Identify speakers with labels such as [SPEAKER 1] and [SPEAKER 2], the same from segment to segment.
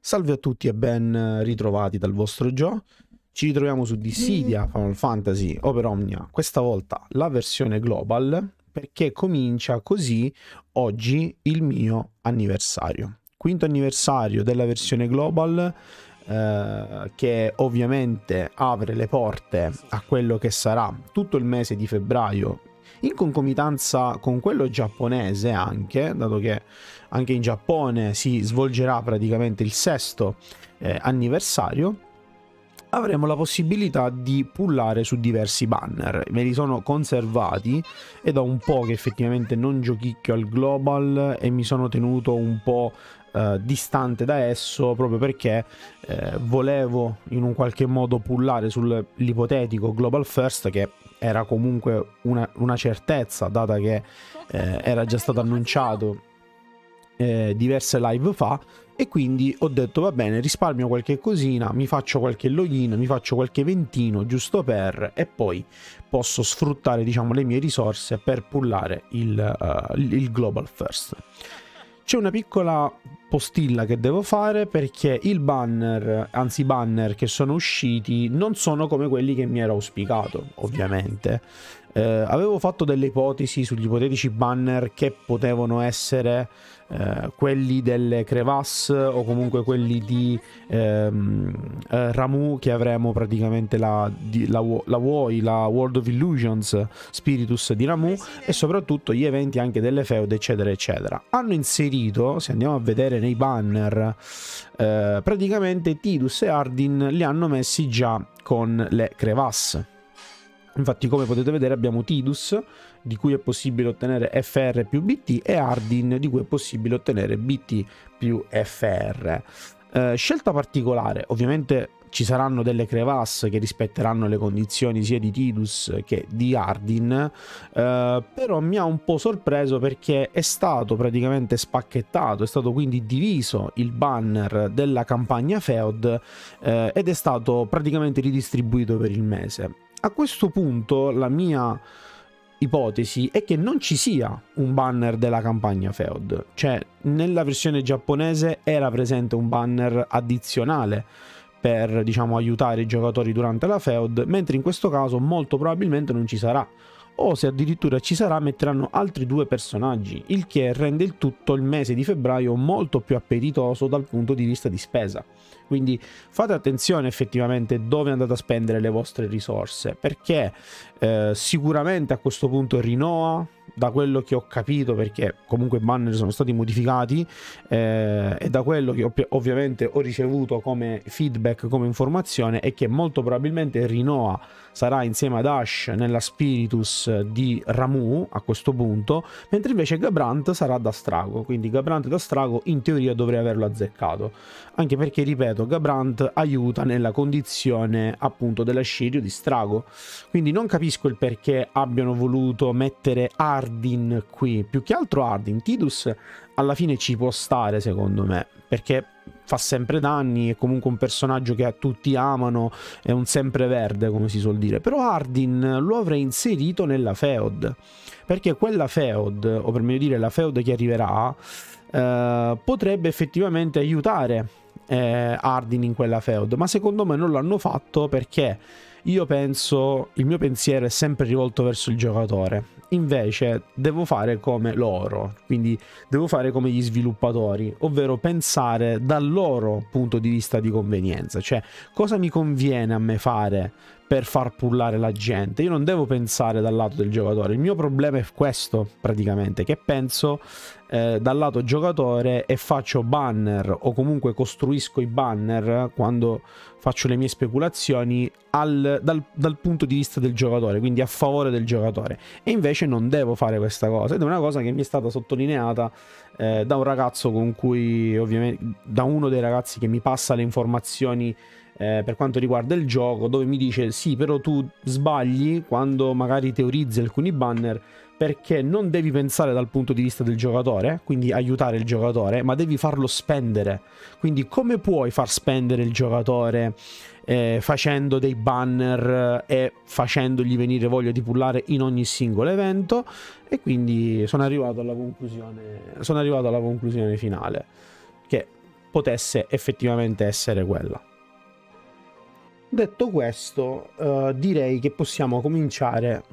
[SPEAKER 1] Salve a tutti e ben ritrovati dal vostro Gio. Ci ritroviamo su Dissidia Final Fantasy Over Omnia, questa volta la versione global, perché comincia così oggi il mio anniversario. Quinto anniversario della versione global, che ovviamente apre le porte a quello che sarà tutto il mese di febbraio, in concomitanza con quello giapponese anche, dato che anche in Giappone si svolgerà praticamente il sesto anniversario. Avremo la possibilità di pullare su diversi banner. Me li sono conservati e da un po' che effettivamente non giochicchio al global e mi sono tenuto un po' distante da esso, proprio perché volevo in un qualche modo pullare sull'ipotetico global first, che era comunque una certezza, data che era già stato annunciato diverse live fa. E quindi ho detto va bene, risparmio qualche cosina, mi faccio qualche login, mi faccio qualche eventino giusto per, e poi posso sfruttare, diciamo, le mie risorse per pullare il global first. C'è una piccola postilla che devo fare, perché i banner che sono usciti non sono come quelli che mi ero auspicato, ovviamente. Avevo fatto delle ipotesi sugli ipotetici banner che potevano essere quelli delle crevasse o comunque quelli di Ramuh, che avremo praticamente la WOI, la World of Illusions Spiritus di Ramuh, e soprattutto gli eventi anche delle feud, eccetera eccetera. Hanno inserito, se andiamo a vedere nei banner, praticamente Tidus e Ardyn li hanno messi già con le crevasse. Infatti, come potete vedere, abbiamo Tidus, di cui è possibile ottenere FR più BT, e Ardyn, di cui è possibile ottenere BT più FR. Scelta particolare, ovviamente ci saranno delle crevasse che rispetteranno le condizioni sia di Tidus che di Ardyn, però mi ha un po' sorpreso perché è stato praticamente spacchettato, è stato quindi diviso il banner della campagna Feud ed è stato praticamente ridistribuito per il mese. A questo punto la mia ipotesi è che non ci sia un banner della campagna Feud, cioè nella versione giapponese era presente un banner addizionale per, diciamo, aiutare i giocatori durante la Feud, mentre in questo caso molto probabilmente non ci sarà, o se addirittura ci sarà metteranno altri due personaggi, il che rende il tutto il mese di febbraio molto più appetitoso dal punto di vista di spesa. Quindi fate attenzione effettivamente dove andate a spendere le vostre risorse, perché sicuramente a questo punto Rinoa, da quello che ho capito, perché comunque i banner sono stati modificati, e da quello che ovviamente ho ricevuto come feedback, come informazione, è che molto probabilmente Rinoa sarà insieme ad Ash nella Spiritus di Ramuh a questo punto, mentre invece Gabrant sarà da Strago. Quindi Gabrant da Strago in teoria dovrei averlo azzeccato, anche perché, ripeto, Gabrant aiuta nella condizione appunto della Shiryu di Strago. Quindi non capisco il perché abbiano voluto mettere Ardyn qui, più che altro Ardyn. Tidus alla fine ci può stare, secondo me, perché fa sempre danni, è comunque un personaggio che tutti amano, è un sempreverde, come si suol dire. Però Ardyn lo avrei inserito nella Feud, perché quella Feud, o per meglio dire la Feud che arriverà, potrebbe effettivamente aiutare Ardyn in quella Feud, ma secondo me non l'hanno fatto perché io penso, il mio pensiero è sempre rivolto verso il giocatore. Invece devo fare come loro, quindi devo fare come gli sviluppatori, ovvero pensare dal loro punto di vista di convenienza, cioè cosa mi conviene a me fare per far pullare la gente. Io non devo pensare dal lato del giocatore, il mio problema è questo praticamente, che penso dal lato giocatore e faccio banner, o comunque costruisco i banner quando faccio le mie speculazioni dal punto di vista del giocatore, quindi a favore del giocatore, e invece non devo fare questa cosa. Ed è una cosa che mi è stata sottolineata da un ragazzo con cui, ovviamente, da uno dei ragazzi che mi passa le informazioni per quanto riguarda il gioco, dove mi dice sì, però tu sbagli quando magari teorizzi alcuni banner, perché non devi pensare dal punto di vista del giocatore, quindi aiutare il giocatore, ma devi farlo spendere. Quindi come puoi far spendere il giocatore facendo dei banner e facendogli venire voglia di pullare in ogni singolo evento? E quindi sono arrivato alla conclusione finale, che potesse effettivamente essere quella. Detto questo, direi che possiamo cominciare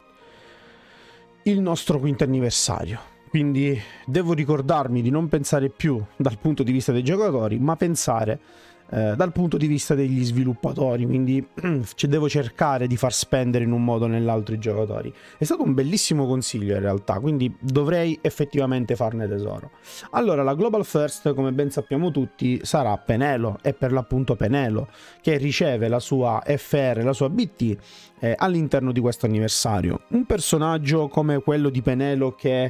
[SPEAKER 1] il nostro quinto anniversario. Quindi devo ricordarmi di non pensare più dal punto di vista dei giocatori, ma pensare dal punto di vista degli sviluppatori, quindi devo cercare di far spendere in un modo o nell'altro i giocatori. È stato un bellissimo consiglio in realtà, quindi dovrei effettivamente farne tesoro. Allora, la Global First, come ben sappiamo tutti, sarà Penelo, è per l'appunto Penelo che riceve la sua FR, la sua BT all'interno di questo anniversario. Un personaggio come quello di Penelo che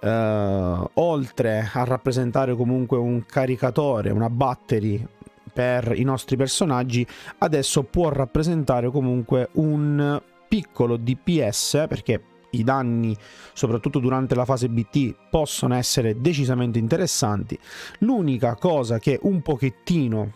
[SPEAKER 1] oltre a rappresentare comunque un caricatore, una battery per i nostri personaggi, adesso può rappresentare comunque un piccolo DPS, perché i danni soprattutto durante la fase BT possono essere decisamente interessanti. L'unica cosa che un pochettino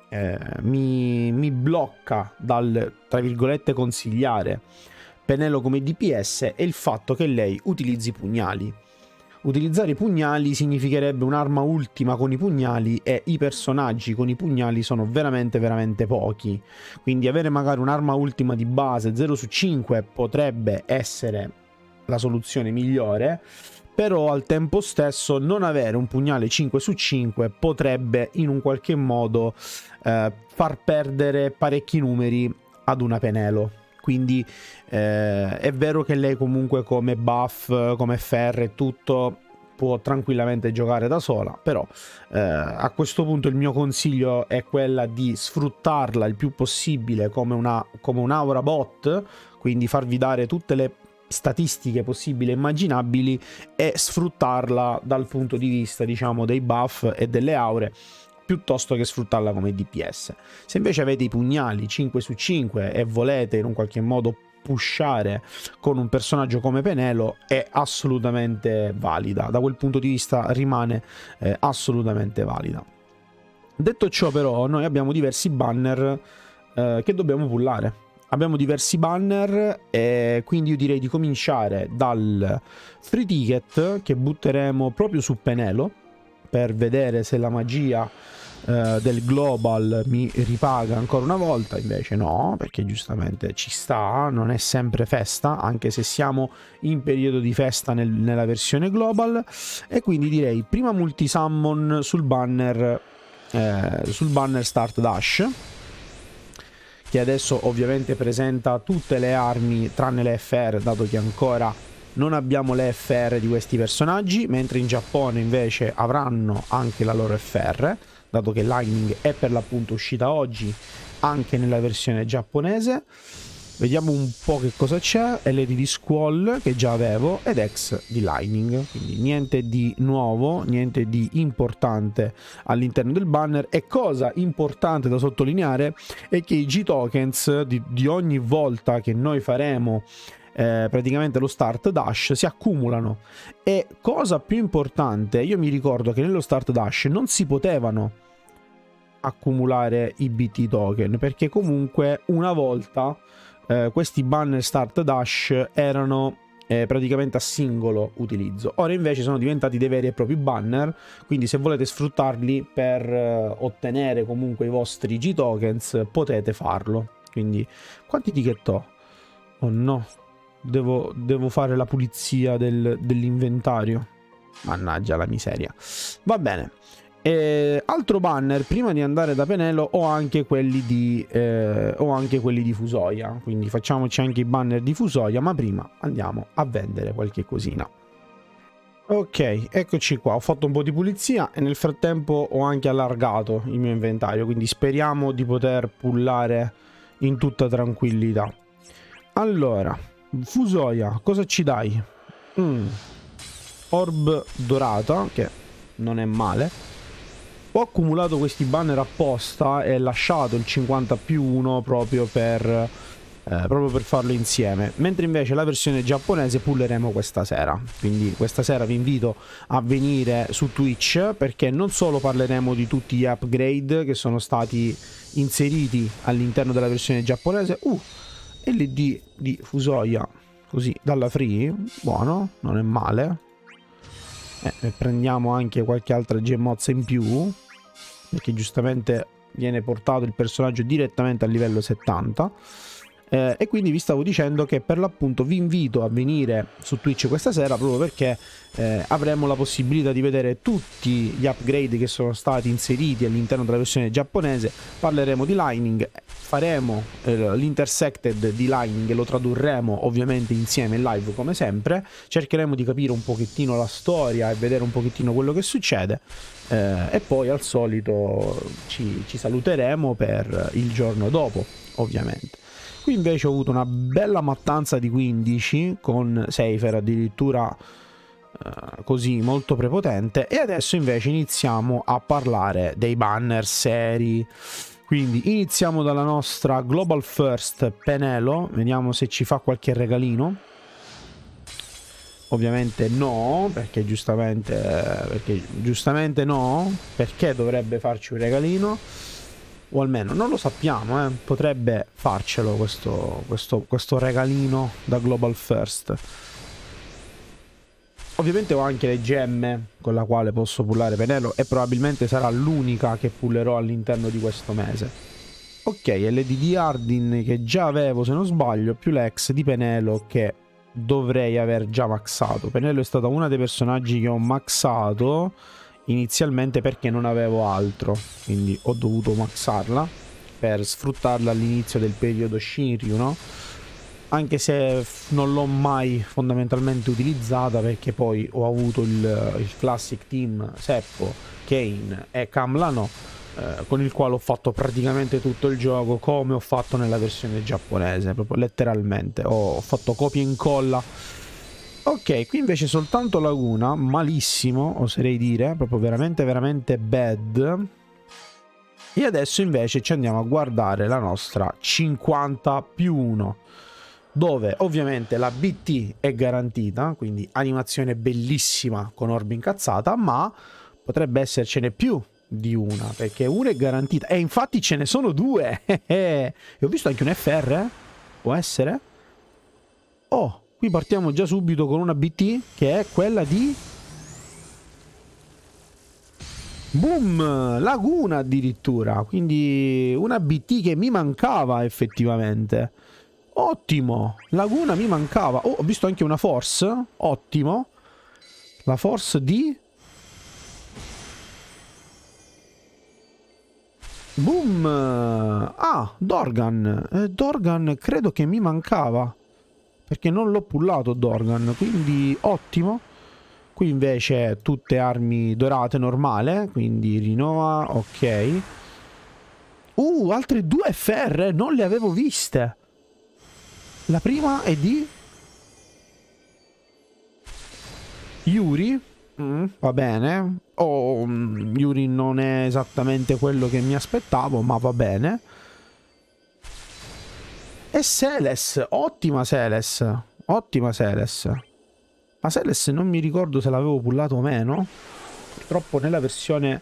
[SPEAKER 1] mi blocca dal, tra virgolette, consigliare Penelo come DPS è il fatto che lei utilizzi pugnali. Utilizzare i pugnali significherebbe un'arma ultima con i pugnali, e i personaggi con i pugnali sono veramente pochi. Quindi avere magari un'arma ultima di base 0 su 5 potrebbe essere la soluzione migliore, però al tempo stesso non avere un pugnale 5 su 5 potrebbe in un qualche modo far perdere parecchi numeri ad una Penelo. Quindi è vero che lei comunque come buff, come FR e tutto può tranquillamente giocare da sola, però a questo punto il mio consiglio è quella di sfruttarla il più possibile come un aura bot, quindi farvi dare tutte le statistiche possibili e immaginabili e sfruttarla dal punto di vista, diciamo, dei buff e delle aure, piuttosto che sfruttarla come DPS. Se invece avete i pugnali 5 su 5 e volete in un qualche modo pushare con un personaggio come Penelo, è assolutamente valida. Da quel punto di vista rimane assolutamente valida. Detto ciò, però, noi abbiamo diversi banner che dobbiamo pullare. Abbiamo diversi banner e quindi io direi di cominciare dal free ticket che butteremo proprio su Penelo per vedere se la magia del global mi ripaga ancora una volta. Invece no, perché giustamente ci sta, non è sempre festa, anche se siamo in periodo di festa nella versione global. E quindi direi prima multisummon sul banner Start Dash, che adesso ovviamente presenta tutte le armi tranne le FR, dato che ancora non abbiamo le FR di questi personaggi, mentre in Giappone invece avranno anche la loro FR, dato che Lightning è per l'appunto uscita oggi anche nella versione giapponese. Vediamo un po' che cosa c'è. LD di Squall che già avevo ed X di Lightning, quindi niente di nuovo, niente di importante all'interno del banner. E cosa importante da sottolineare è che i G-Tokens di ogni volta che noi faremo praticamente lo Start Dash si accumulano. E cosa più importante, io mi ricordo che nello Start Dash non si potevano accumulare i BT token, perché comunque una volta questi banner Start Dash erano praticamente a singolo utilizzo. Ora invece sono diventati dei veri e propri banner, quindi se volete sfruttarli per ottenere comunque i vostri G-Tokens potete farlo. Quindi quanti ticket ho? Oh no, devo fare la pulizia dell'inventario. Mannaggia la miseria. Va bene. Altro banner, prima di andare da Penelo ho anche quelli di Fusoia, quindi facciamoci anche i banner di Fusoia, ma prima andiamo a vendere qualche cosina. Ok, eccoci qua, ho fatto un po' di pulizia e nel frattempo ho anche allargato il mio inventario, quindi speriamo di poter pullare in tutta tranquillità. Allora, Fusoia, cosa ci dai? Orb dorata, che non è male. Ho accumulato questi banner apposta e lasciato il 50+1 proprio per farlo insieme, mentre invece la versione giapponese pulleremo questa sera. Quindi questa sera vi invito a venire su Twitch, perché non solo parleremo di tutti gli upgrade che sono stati inseriti all'interno della versione giapponese. LD di Fusoia, così dalla free, buono, non è male. Prendiamo anche qualche altra gemmozza in più. perché giustamente viene portato il personaggio direttamente al livello 70. E quindi vi stavo dicendo che per l'appunto vi invito a venire su Twitch questa sera, proprio perché avremo la possibilità di vedere tutti gli upgrade che sono stati inseriti all'interno della versione giapponese. Parleremo di Lightning, faremo l'intersected di Lightning e lo tradurremo ovviamente insieme in live come sempre. Cercheremo di capire un pochettino la storia e vedere un pochettino quello che succede, e poi al solito ci saluteremo per il giorno dopo, ovviamente. Qui invece ho avuto una bella mattanza di 15 con Seifer addirittura, così molto prepotente. E adesso invece iniziamo a parlare dei banner seri. Quindi iniziamo dalla nostra Global First Penelo, vediamo se ci fa qualche regalino. Ovviamente no, perché giustamente no, perché dovrebbe farci un regalino? O almeno non lo sappiamo, potrebbe farcelo questo regalino da Global First. Ovviamente ho anche le gemme con la quale posso pullare Penelo e probabilmente sarà l'unica che pullerò all'interno di questo mese. Ok, LDD Hardin che già avevo se non sbaglio, più l'ex di Penelo che dovrei aver già maxato. Penelo è stata una dei personaggi che ho maxato inizialmente perché non avevo altro, quindi ho dovuto maxarla per sfruttarla all'inizio del periodo Shinryu, no? Anche se non l'ho mai fondamentalmente utilizzata, perché poi ho avuto il Classic Team Seppo, Kane e Kamlano, con il quale ho fatto praticamente tutto il gioco come ho fatto nella versione giapponese, proprio letteralmente ho fatto copia e incolla. Ok, qui invece soltanto Laguna, malissimo, oserei dire, proprio veramente bad. E adesso invece ci andiamo a guardare la nostra 50+1, dove ovviamente la BT è garantita, quindi animazione bellissima con orbi incazzata, ma potrebbe essercene più di una, perché una è garantita, e infatti ce ne sono due. E ho visto anche un FR, può essere? Oh! Qui partiamo già subito con una BT che è quella di... Boom! Laguna addirittura. Quindi una BT che mi mancava effettivamente. Ottimo! Laguna mi mancava. Oh, ho visto anche una Force. Ottimo. La Force di... Boom! Ah, Dorgan. Dorgan credo che mi mancava, perché non l'ho pullato Dorgan, quindi ottimo. Qui invece tutte armi dorate normale, quindi Rinoa, ok. Altre 2 FR, non le avevo viste. La prima è di Yuri, va bene. Yuri non è esattamente quello che mi aspettavo, ma va bene. E Celes, ottima Celes, ottima Celes. Ma Celes non mi ricordo se l'avevo pullato o meno. Purtroppo nella versione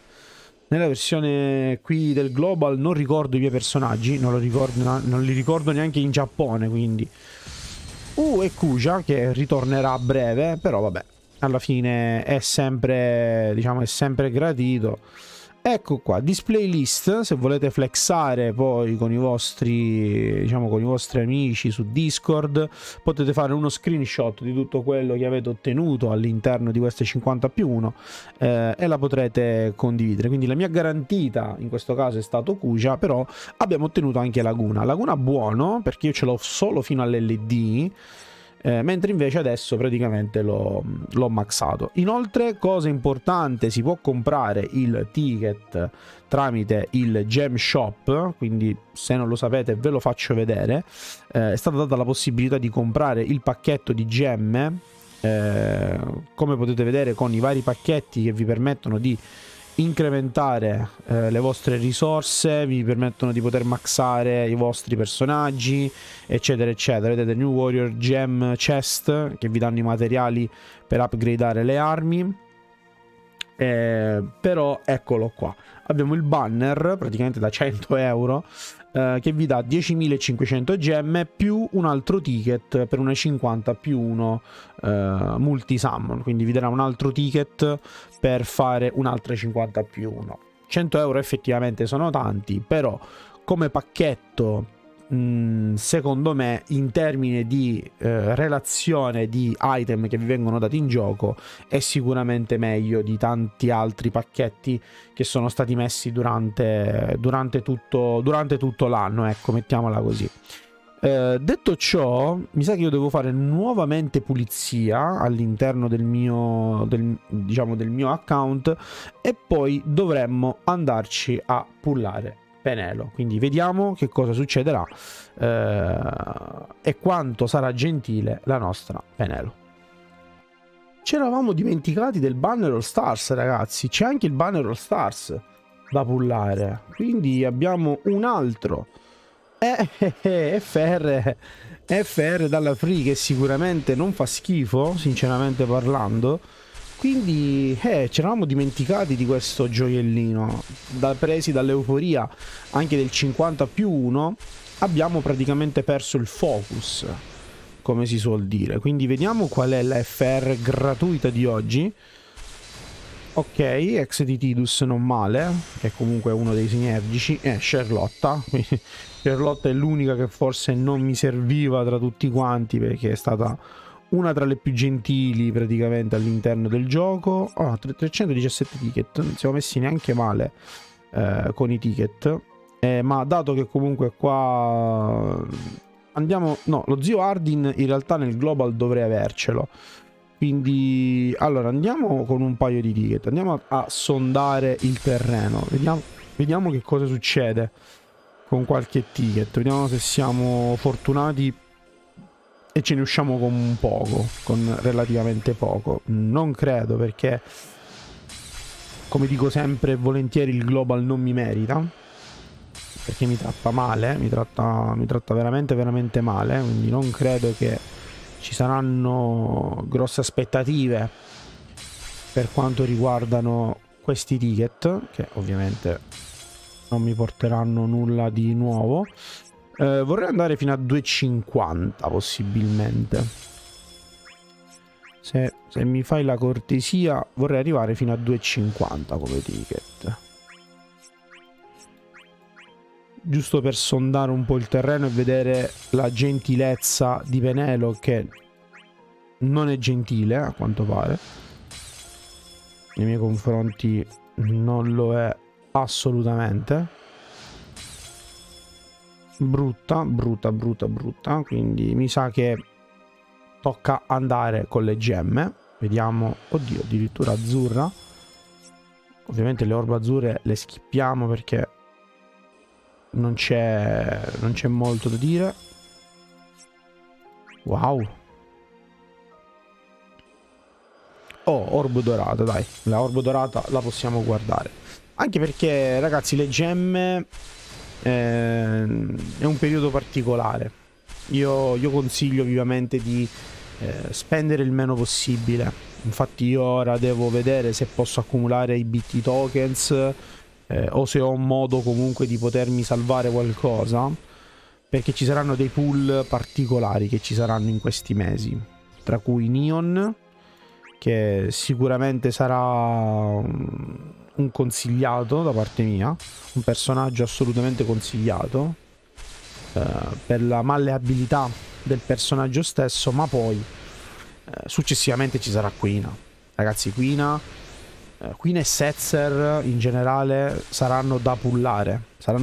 [SPEAKER 1] qui del Global non ricordo i miei personaggi, non li ricordo neanche in Giappone, quindi. E Kuja che ritornerà a breve, però vabbè, alla fine è sempre, diciamo, è sempre gradito. Ecco qua, display list, se volete flexare poi con i vostri, diciamo, con i vostri amici su Discord, potete fare uno screenshot di tutto quello che avete ottenuto all'interno di queste 50+1, e la potrete condividere. Quindi la mia garantita in questo caso è stato Kuja, però abbiamo ottenuto anche Laguna. Laguna buono, perché io ce l'ho solo fino all'LD, mentre invece adesso praticamente l'ho maxato. Inoltre, cosa importante, si può comprare il ticket tramite il Gem Shop, quindi se non lo sapete ve lo faccio vedere. È stata data la possibilità di comprare il pacchetto di gemme, come potete vedere, con i vari pacchetti che vi permettono di incrementare le vostre risorse, vi permettono di poter maxare i vostri personaggi, eccetera eccetera. Vedete New Warrior Gem Chest che vi danno i materiali per upgradare le armi. Però eccolo qua, abbiamo il banner praticamente da 100 euro, che vi dà 10.500 gemme più un altro ticket per una 50+1 multi summon, quindi vi darà un altro ticket per fare un'altra 50+1. 100 euro effettivamente sono tanti, però come pacchetto secondo me in termini di relazione di item che vi vengono dati in gioco è sicuramente meglio di tanti altri pacchetti che sono stati messi durante tutto l'anno, ecco, mettiamola così. Detto ciò, mi sa che io devo fare nuovamente pulizia all'interno del mio account e poi dovremmo andarci a pullare Penelo, quindi vediamo che cosa succederà e quanto sarà gentile la nostra Penelo. Ci eravamo dimenticati del banner All Stars, ragazzi, c'è anche il banner All Stars da pullare, quindi abbiamo un altro FR dalla Free che sicuramente non fa schifo, sinceramente parlando. Quindi ci eravamo dimenticati di questo gioiellino, presi dall'euforia anche del 50+1, abbiamo praticamente perso il focus, come si suol dire. Quindi vediamo qual è la FR gratuita di oggi. Ok, ex di Tidus non male, che è comunque uno dei sinergici. Charlotta, Charlotta è l'unica che forse non mi serviva tra tutti quanti, perché è stata una tra le più gentili praticamente all'interno del gioco. 317 ticket, non siamo messi neanche male con i ticket, ma dato che comunque qua andiamo, no, lo zio Hardin in realtà nel global dovrei avercelo, quindi allora andiamo con un paio di ticket, andiamo a sondare il terreno, vediamo che cosa succede con qualche ticket, vediamo se siamo fortunati e ce ne usciamo con poco, con relativamente poco. Non credo, perché come dico sempre e volentieri il global non mi merita, perché mi tratta male, mi tratta veramente male, quindi non credo che ci saranno grosse aspettative per quanto riguardano questi ticket, che ovviamente non mi porteranno nulla di nuovo. Vorrei andare fino a 2,50 possibilmente. Se mi fai la cortesia, vorrei arrivare fino a 2,50 come ticket, giusto per sondare un po' il terreno e vedere la gentilezza di Penelo, che non è gentile a quanto pare nei miei confronti, non lo è assolutamente. Brutta, quindi mi sa che tocca andare con le gemme. Vediamo, oddio, addirittura azzurra. Ovviamente le orbe azzurre le skippiamo perché non c'è molto da dire. Wow. Oh, orbo dorata, dai, la orbo dorata la possiamo guardare, anche perché ragazzi le gemme è un periodo particolare. Io consiglio vivamente di spendere il meno possibile. Infatti io ora devo vedere se posso accumulare i BT tokens o se ho un modo comunque di potermi salvare qualcosa, perché ci saranno dei pool particolari che ci saranno in questi mesi, tra cui Neon, che sicuramente sarà un consigliato da parte mia, un personaggio assolutamente consigliato per la malleabilità del personaggio stesso, ma poi successivamente ci sarà Quina. Ragazzi, Quina e Setzer in generale saranno da pullare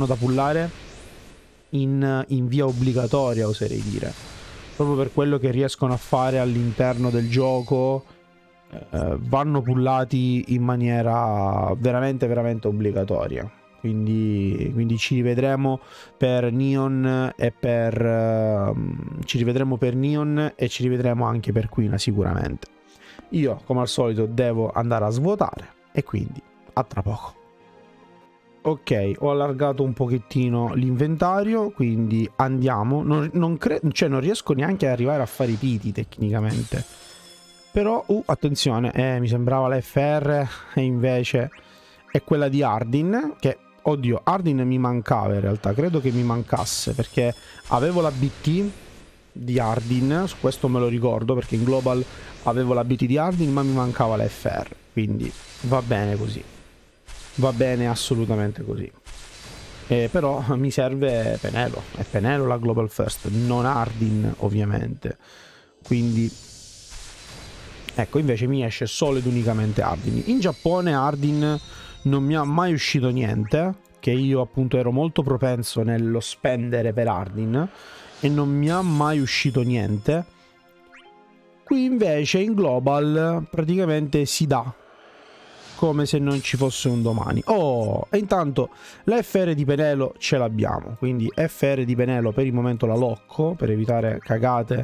[SPEAKER 1] in via obbligatoria, oserei dire, proprio per quello che riescono a fare all'interno del gioco. Vanno pullati in maniera veramente obbligatoria, quindi ci rivedremo per Neon e ci rivedremo anche per Quina sicuramente. Io come al solito devo andare a svuotare e quindi a tra poco. Ok, ho allargato un pochettino l'inventario, quindi andiamo. Non riesco neanche ad arrivare a fare i piti tecnicamente. Però, attenzione, mi sembrava la FR e invece è quella di Hardin, che, oddio, Hardin mi mancava in realtà, credo che mi mancasse, perché avevo la BT di Hardin, su questo me lo ricordo, perché in Global avevo la BT di Hardin, ma mi mancava la FR, quindi va bene così. va bene assolutamente così. Però mi serve Penelo, è Penelo la Global First, non Hardin ovviamente. Quindi ecco, invece mi esce solo ed unicamente Hardin. In Giappone Hardin non mi ha mai uscito niente, che io appunto ero molto propenso nello spendere per Hardin e non mi ha mai uscito niente. Qui invece in Global praticamente si dà come se non ci fosse un domani. Oh, e intanto la FR di Penelo ce l'abbiamo, quindi FR di Penelo per il momento la locco per evitare cagate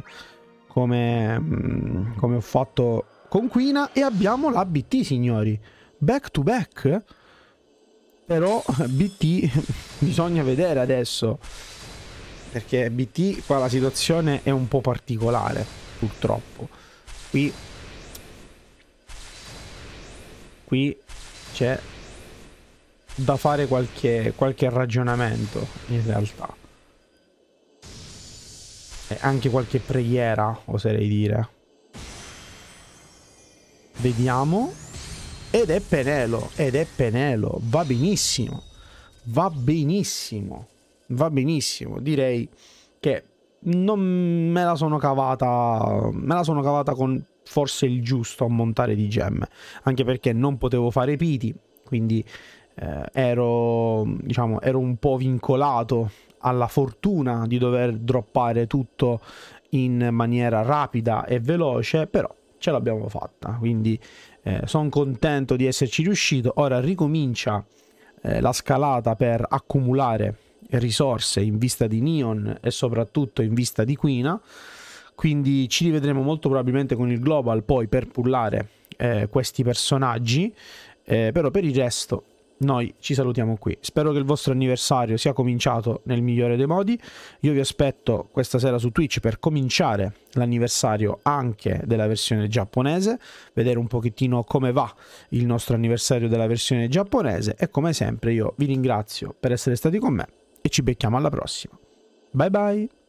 [SPEAKER 1] come ho fatto con Quina, e abbiamo la BT, signori, back to back. Però BT bisogna vedere adesso, perché BT qua la situazione è un po' particolare purtroppo. Qui c'è da fare qualche ragionamento in realtà, e anche qualche preghiera, oserei dire. Vediamo. Ed è Penelo, va benissimo, va benissimo, va benissimo. Direi che non me la sono cavata, con forse il giusto ammontare di gemme, anche perché non potevo fare piti, quindi ero un po' vincolato alla fortuna di dover droppare tutto in maniera rapida e veloce, però ce l'abbiamo fatta, quindi sono contento di esserci riuscito. Ora ricomincia la scalata per accumulare risorse in vista di Neon e soprattutto in vista di Quina, quindi ci rivedremo molto probabilmente con il Global poi per pullare questi personaggi, però per il resto noi ci salutiamo qui. Spero che il vostro anniversario sia cominciato nel migliore dei modi. Io vi aspetto questa sera su Twitch per cominciare l'anniversario anche della versione giapponese, vedere un pochettino come va il nostro anniversario della versione giapponese, e come sempre io vi ringrazio per essere stati con me e ci becchiamo alla prossima. Bye bye!